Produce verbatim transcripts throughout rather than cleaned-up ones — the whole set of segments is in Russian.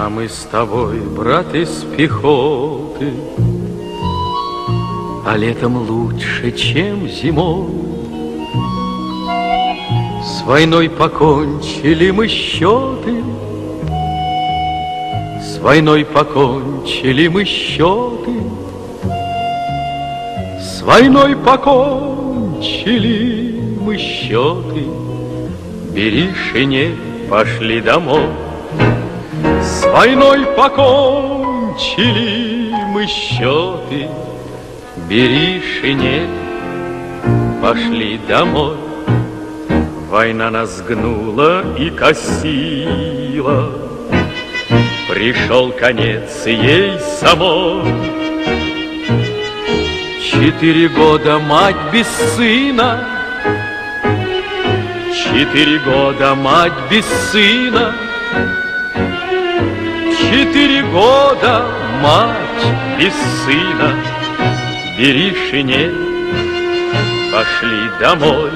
А мы с тобой, брат, из пехоты, а летом лучше, чем зимой. С войной покончили мы счеты, с войной покончили мы счеты, с войной покончили мы счеты. Бери шинель, пошли домой. С войной покончили мы счеты. Бери шинель, пошли домой. Война нас гнула и косила, пришел конец ей самой. Четыре года мать без сына, четыре года мать без сына, четыре года мать без сына. Бери шинель, пошли домой.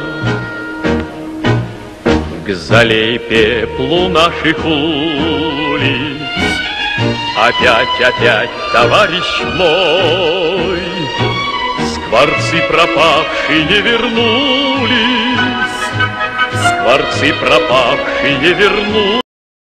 К залей пеплу наших улиц опять, опять, товарищ мой, скворцы пропавшие вернулись, скворцы пропавшие вернулись.